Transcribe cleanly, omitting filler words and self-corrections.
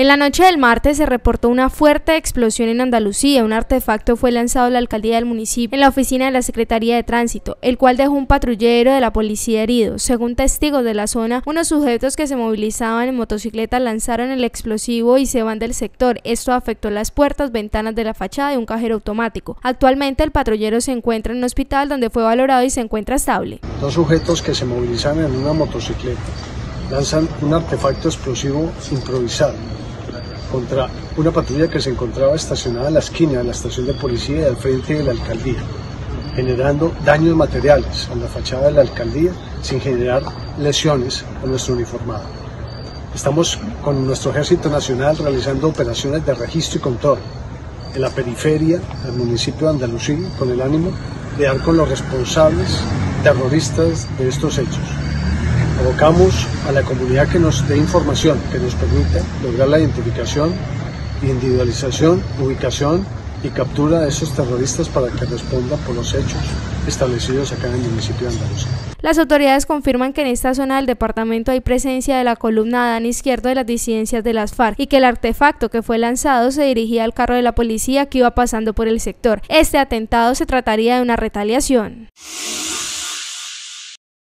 En la noche del martes se reportó una fuerte explosión en Andalucía. Un artefacto fue lanzado a la alcaldía del municipio en la oficina de la Secretaría de Tránsito, el cual dejó un patrullero de la policía herido. Según testigos de la zona, unos sujetos que se movilizaban en motocicleta lanzaron el explosivo y se van del sector. Esto afectó las puertas, ventanas de la fachada de un cajero automático. Actualmente el patrullero se encuentra en un hospital donde fue valorado y se encuentra estable. Dos sujetos que se movilizaban en una motocicleta lanzan un artefacto explosivo improvisado contra una patrulla que se encontraba estacionada en la esquina de la estación de policía y al frente de la alcaldía, generando daños materiales a la fachada de la alcaldía sin generar lesiones a nuestro uniformado. Estamos con nuestro Ejército Nacional realizando operaciones de registro y control en la periferia del municipio de Andalucía con el ánimo de dar con los responsables terroristas de estos hechos. Convocamos a la comunidad que nos dé información que nos permita lograr la identificación, individualización, ubicación y captura de esos terroristas para que respondan por los hechos establecidos acá en el municipio de Andalucía. Las autoridades confirman que en esta zona del departamento hay presencia de la columna Adán Izquierdo de las disidencias de las FARC y que el artefacto que fue lanzado se dirigía al carro de la policía que iba pasando por el sector. Este atentado se trataría de una retaliación.